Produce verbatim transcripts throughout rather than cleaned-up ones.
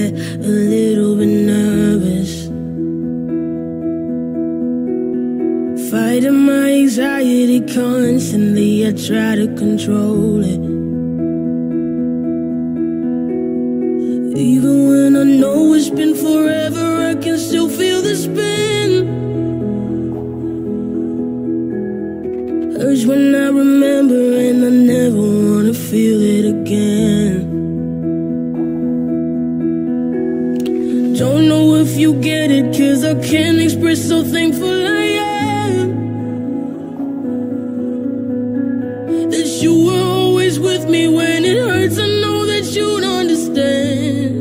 get a little bit nervous. Fighting my anxiety constantly, I try to control it. Even when I know it's been forever, I can still feel the spin. Urge when I remember, and I never wanna feel it again. Don't know if you get it, 'cause I can't express how thankful I am that you were always with me when it hurts. I know that you'd understand.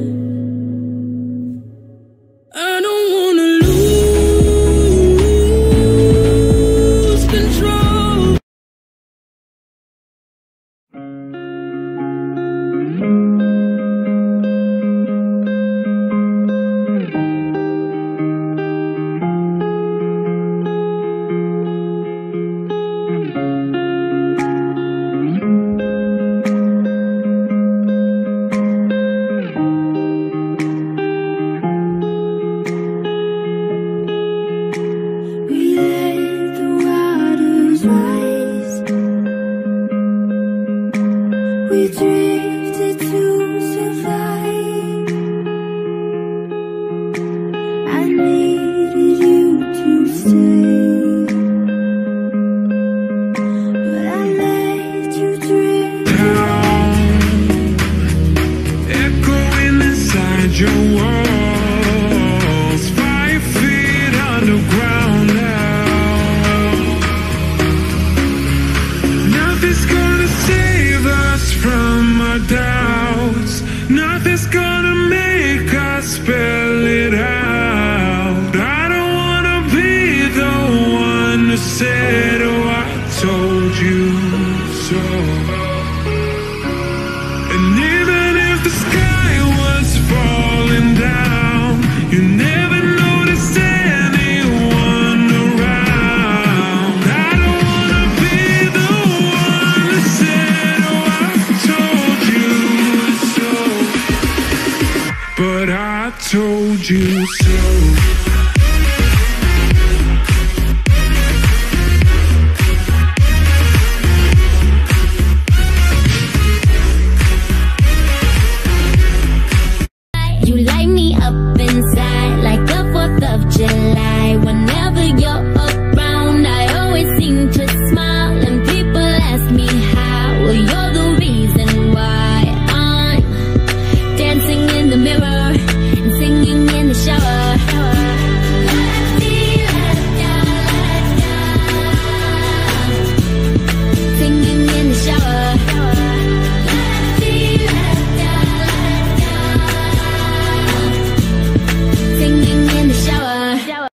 I don't wanna lose control. We drifted to survive. I needed you to stay, but I let you drift away. Echoing inside your walls, five feet underground now. Nothing's gonna save us from our doubts. Nothing's gonna make us spell it out. I don't wanna be the one who said, oh, I told you so. And even if the sky was falling down, you never noticed anyone around. I don't wanna be the one who said, oh, I told you so, but I told you so.